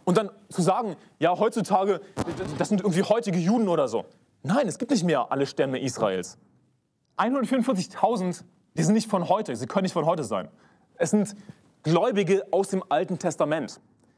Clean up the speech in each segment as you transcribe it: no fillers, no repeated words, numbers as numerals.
Und dann zu sagen, ja, heutzutage, das sind irgendwie heutige Juden oder so. Nein, es gibt nicht mehr alle Stämme Israels. 144.000, die sind nicht von heute, sie können nicht von heute sein. Es sind Gläubige aus dem Alten Testament.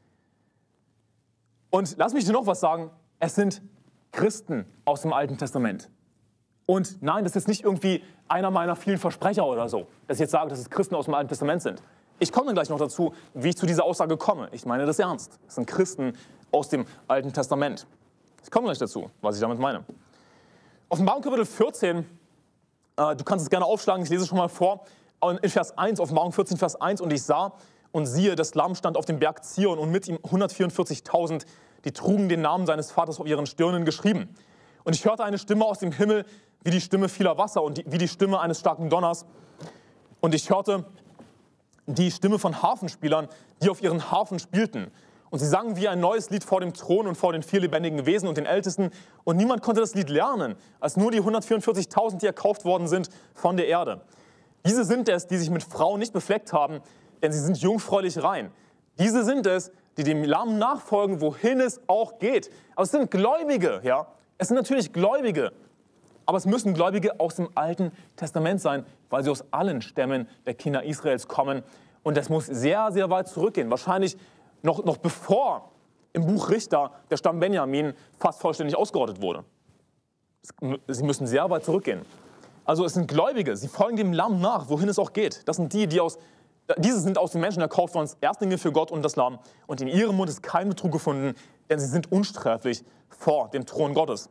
Und lass mich dir noch was sagen, es sind Christen aus dem Alten Testament. Und nein, das ist nicht irgendwie einer meiner vielen Versprecher oder so, dass ich jetzt sage, dass es Christen aus dem Alten Testament sind. Ich komme dann gleich noch dazu, wie ich zu dieser Aussage komme. Ich meine das ernst. Es sind Christen aus dem Alten Testament. Ich komme gleich dazu, was ich damit meine. Offenbarung Kapitel 14, du kannst es gerne aufschlagen, ich lese es schon mal vor. In Vers 1, Offenbarung 14, Vers 1, und ich sah und siehe, das Lamm stand auf dem Berg Zion und mit ihm 144.000, die trugen den Namen seines Vaters auf ihren Stirnen geschrieben. Und ich hörte eine Stimme aus dem Himmel, wie die Stimme vieler Wasser und wie die Stimme eines starken Donners. Und ich hörte die Stimme von Harfenspielern, die auf ihren Harfen spielten. Und sie sangen wie ein neues Lied vor dem Thron und vor den vier lebendigen Wesen und den Ältesten. Und niemand konnte das Lied lernen, als nur die 144.000, die erkauft worden sind von der Erde. Diese sind es, die sich mit Frauen nicht befleckt haben, denn sie sind jungfräulich rein. Diese sind es, die dem Lamm nachfolgen, wohin es auch geht. Aber es sind Gläubige, ja. Es sind natürlich Gläubige. Aber es müssen Gläubige aus dem Alten Testament sein, weil sie aus allen Stämmen der Kinder Israels kommen. Und das muss sehr, sehr weit zurückgehen. Wahrscheinlich noch bevor im Buch Richter der Stamm Benjamin fast vollständig ausgerottet wurde. Sie müssen sehr weit zurückgehen. Also es sind Gläubige, sie folgen dem Lamm nach, wohin es auch geht. Das sind diese sind aus den Menschen erkauft worden, Erstlinge für Gott und das Lamm. Und in ihrem Mund ist kein Betrug gefunden, denn sie sind unsträflich vor dem Thron Gottes.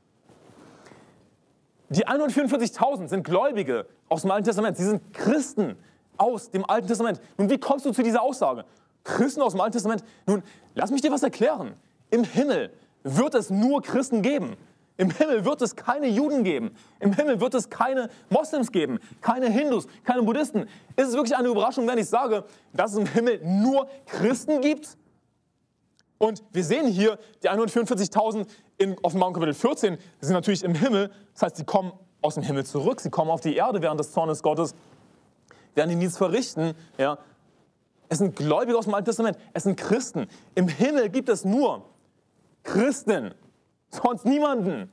Die 144.000 sind Gläubige aus dem Alten Testament. Sie sind Christen aus dem Alten Testament. Nun, wie kommst du zu dieser Aussage? Christen aus dem Alten Testament? Nun, lass mich dir was erklären. Im Himmel wird es nur Christen geben. Im Himmel wird es keine Juden geben. Im Himmel wird es keine Moslems geben, keine Hindus, keine Buddhisten. Ist es wirklich eine Überraschung, wenn ich sage, dass es im Himmel nur Christen gibt? Und wir sehen hier, die 144.000 in Offenbarung Kapitel 14 sind natürlich im Himmel. Das heißt, sie kommen aus dem Himmel zurück, sie kommen auf die Erde während des Zornes Gottes, werden den Dienst verrichten. Ja. Es sind Gläubige aus dem Alten Testament, es sind Christen. Im Himmel gibt es nur Christen, sonst niemanden.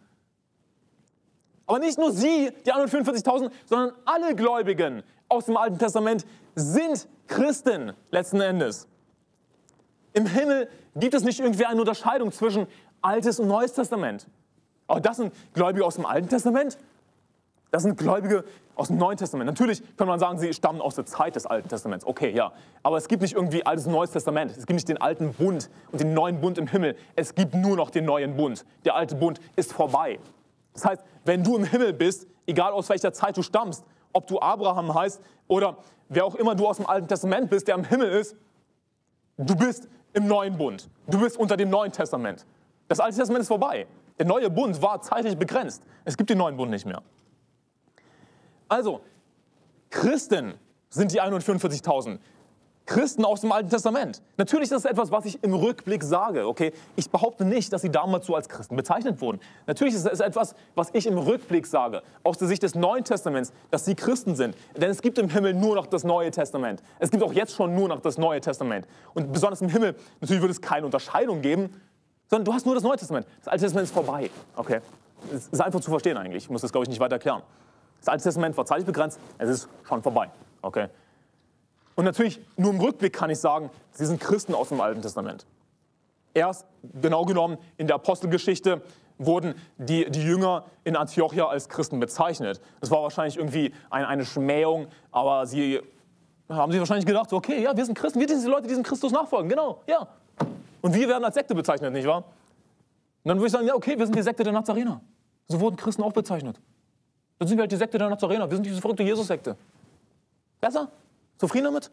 Aber nicht nur sie, die 144.000, sondern alle Gläubigen aus dem Alten Testament sind Christen letzten Endes. Im Himmel gibt es nicht irgendwie eine Unterscheidung zwischen Altes und Neues Testament. Aber das sind Gläubige aus dem Alten Testament, das sind Gläubige aus dem Neuen Testament. Natürlich kann man sagen, sie stammen aus der Zeit des Alten Testaments. Okay, ja. Aber es gibt nicht irgendwie Altes und Neues Testament. Es gibt nicht den alten Bund und den neuen Bund im Himmel. Es gibt nur noch den neuen Bund. Der alte Bund ist vorbei. Das heißt, wenn du im Himmel bist, egal aus welcher Zeit du stammst, ob du Abraham heißt oder wer auch immer du aus dem Alten Testament bist, der im Himmel ist, du bist im neuen Bund. Du bist unter dem Neuen Testament. Das Alte Testament ist vorbei. Der neue Bund war zeitlich begrenzt. Es gibt den neuen Bund nicht mehr. Also, Christen sind die 144.000. Christen aus dem Alten Testament. Natürlich ist das etwas, was ich im Rückblick sage. Okay? Ich behaupte nicht, dass sie damals so als Christen bezeichnet wurden. Natürlich ist es etwas, was ich im Rückblick sage, aus der Sicht des Neuen Testaments, dass sie Christen sind. Denn es gibt im Himmel nur noch das Neue Testament. Es gibt auch jetzt schon nur noch das Neue Testament. Und besonders im Himmel, natürlich wird es keine Unterscheidung geben, sondern du hast nur das Neue Testament. Das Alte Testament ist vorbei. Okay? Das ist einfach zu verstehen eigentlich. Ich muss das, glaube ich, nicht weiter erklären. Das Alte Testament war zeitlich begrenzt, es ist schon vorbei. Okay? Und natürlich, nur im Rückblick kann ich sagen, sie sind Christen aus dem Alten Testament. Erst, genau genommen, in der Apostelgeschichte wurden die Jünger in Antiochia als Christen bezeichnet. Das war wahrscheinlich irgendwie eine Schmähung, aber sie haben sich wahrscheinlich gedacht, okay, ja, wir sind Christen, wir sind die Leute, die diesem Christus nachfolgen, genau, ja. Und wir werden als Sekte bezeichnet, nicht wahr? Und dann würde ich sagen, ja, okay, wir sind die Sekte der Nazarener. So wurden Christen auch bezeichnet. Dann sind wir halt die Sekte der Nazarener, wir sind diese verrückte Jesus-Sekte. Besser? Zufrieden damit?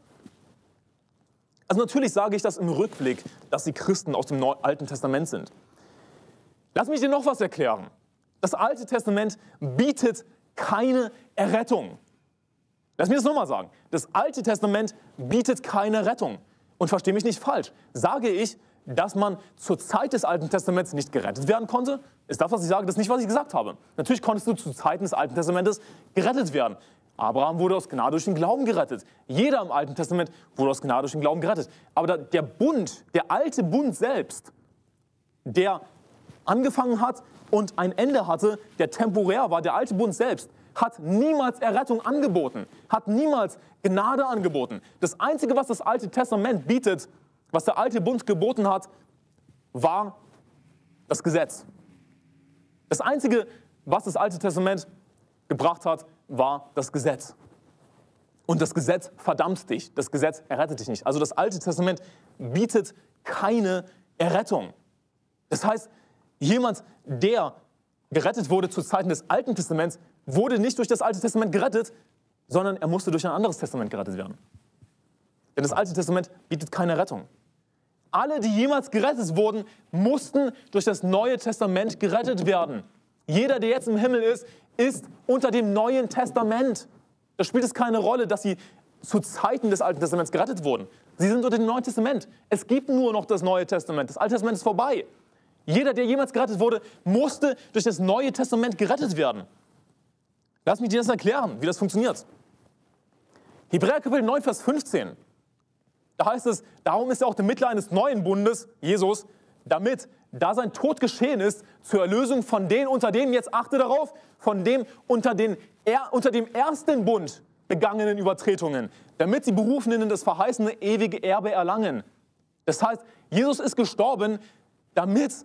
Also natürlich sage ich das im Rückblick, dass sie Christen aus dem Alten Testament sind. Lass mich dir noch was erklären. Das Alte Testament bietet keine Errettung. Lass mich das nochmal sagen. Das Alte Testament bietet keine Rettung. Und verstehe mich nicht falsch. Sage ich, dass man zur Zeit des Alten Testaments nicht gerettet werden konnte? Ist das, was ich sage? Das ist nicht, was ich gesagt habe. Natürlich konntest du zu Zeiten des Alten Testamentes gerettet werden. Abraham wurde aus Gnade durch den Glauben gerettet. Jeder im Alten Testament wurde aus Gnade durch den Glauben gerettet. Aber der Bund, der alte Bund selbst, der angefangen hat und ein Ende hatte, der temporär war, der alte Bund selbst, hat niemals Errettung angeboten, hat niemals Gnade angeboten. Das Einzige, was das Alte Testament bietet, was der alte Bund geboten hat, war das Gesetz. Das Einzige, was das Alte Testament gebracht hat, war das Gesetz. Und das Gesetz verdammt dich, das Gesetz errettet dich nicht. Also das Alte Testament bietet keine Errettung. Das heißt, jemand, der gerettet wurde zu Zeiten des Alten Testaments, wurde nicht durch das Alte Testament gerettet, sondern er musste durch ein anderes Testament gerettet werden. Denn das Alte Testament bietet keine Rettung. Alle, die jemals gerettet wurden, mussten durch das Neue Testament gerettet werden. Jeder, der jetzt im Himmel ist, ist unter dem Neuen Testament. Da spielt es keine Rolle, dass sie zu Zeiten des Alten Testaments gerettet wurden. Sie sind unter dem Neuen Testament. Es gibt nur noch das Neue Testament. Das Alte Testament ist vorbei. Jeder, der jemals gerettet wurde, musste durch das Neue Testament gerettet werden. Lass mich dir das erklären, wie das funktioniert. Hebräer Kapitel 9, Vers 15. Da heißt es, darum ist er auch der Mittler eines neuen Bundes, Jesus, damit, da sein Tod geschehen ist, zur Erlösung von denen, unter denen, jetzt achte darauf, von dem unter dem ersten Bund begangenen Übertretungen, damit die Berufenen in das verheißene ewige Erbe erlangen. Das heißt, Jesus ist gestorben, damit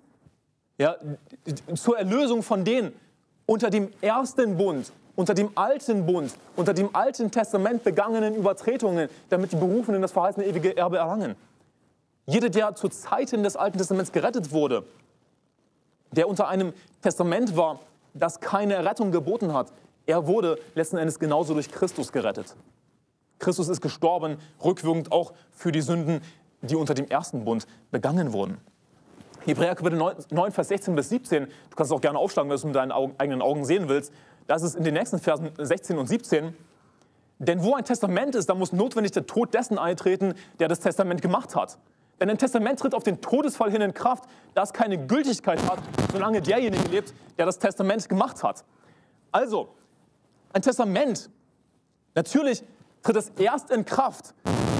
zur Erlösung von denen unter dem ersten Bund, unter dem alten Bund, unter dem Alten Testament begangenen Übertretungen, damit die Berufenen in das verheißene ewige Erbe erlangen. Jeder, der zu Zeiten des Alten Testaments gerettet wurde, der unter einem Testament war, das keine Errettung geboten hat, er wurde letzten Endes genauso durch Christus gerettet. Christus ist gestorben, rückwirkend auch für die Sünden, die unter dem ersten Bund begangen wurden. Hebräer Kapitel 9, Vers 16 bis 17, du kannst es auch gerne aufschlagen, wenn du es mit deinen eigenen Augen sehen willst. Das ist in den nächsten Versen 16 und 17. Denn wo ein Testament ist, da muss notwendig der Tod dessen eintreten, der das Testament gemacht hat. Denn ein Testament tritt auf den Todesfall hin in Kraft, da es keine Gültigkeit hat, solange derjenige lebt, der das Testament gemacht hat. Also, ein Testament, natürlich tritt es erst in Kraft,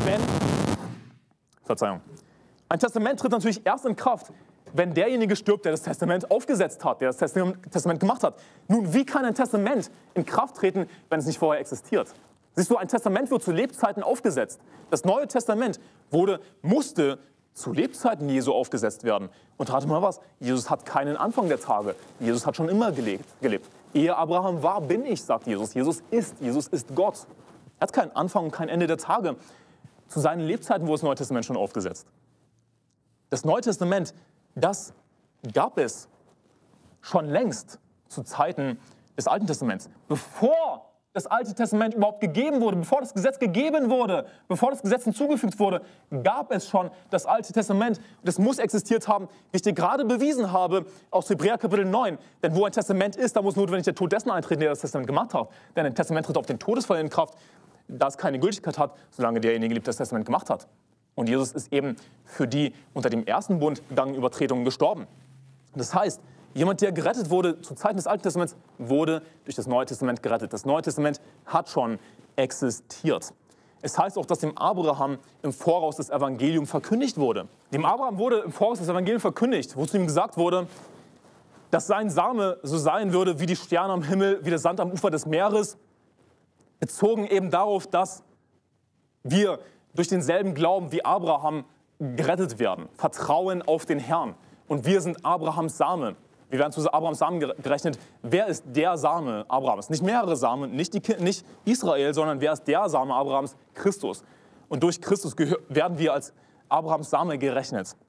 ein Testament tritt natürlich erst in Kraft, wenn derjenige stirbt, der das Testament aufgesetzt hat, der das Testament gemacht hat. Nun, wie kann ein Testament in Kraft treten, wenn es nicht vorher existiert? Siehst du, ein Testament wird zu Lebzeiten aufgesetzt. Das Neue Testament musste zu Lebzeiten Jesu aufgesetzt werden. Und rate mal was, Jesus hat keinen Anfang der Tage. Jesus hat schon immer gelebt. Ehe Abraham war, bin ich, sagt Jesus. Jesus ist Gott. Er hat keinen Anfang und kein Ende der Tage. Zu seinen Lebzeiten wurde das Neue Testament schon aufgesetzt. Das Neue Testament, das gab es schon längst zu Zeiten des Alten Testaments. Bevor das Alte Testament überhaupt gegeben wurde, bevor das Gesetz gegeben wurde, bevor das Gesetz hinzugefügt wurde, gab es schon das Alte Testament. Das muss existiert haben, wie ich dir gerade bewiesen habe aus Hebräer Kapitel 9. Denn wo ein Testament ist, da muss notwendig der Tod dessen eintreten, der das Testament gemacht hat. Denn ein Testament tritt auf den Todesfall in Kraft, da es keine Gültigkeit hat, solange derjenige lebt, der das Testament gemacht hat. Und Jesus ist eben für die unter dem ersten Bund begangenen Übertretungen gestorben. Das heißt, jemand, der gerettet wurde zu Zeiten des Alten Testaments, wurde durch das Neue Testament gerettet. Das Neue Testament hat schon existiert. Es heißt auch, dass dem Abraham im Voraus das Evangelium verkündigt wurde. Dem Abraham wurde im Voraus das Evangelium verkündigt, wozu ihm gesagt wurde, dass sein Same so sein würde wie die Sterne am Himmel, wie der Sand am Ufer des Meeres, bezogen eben darauf, dass wir durch denselben Glauben wie Abraham gerettet werden. Vertrauen auf den Herrn. Und wir sind Abrahams Same. Wir werden zu Abrahams Samen gerechnet. Wer ist der Same Abrahams? Nicht mehrere Samen, nicht Israel, sondern wer ist der Same Abrahams? Christus. Und durch Christus werden wir als Abrahams Same gerechnet.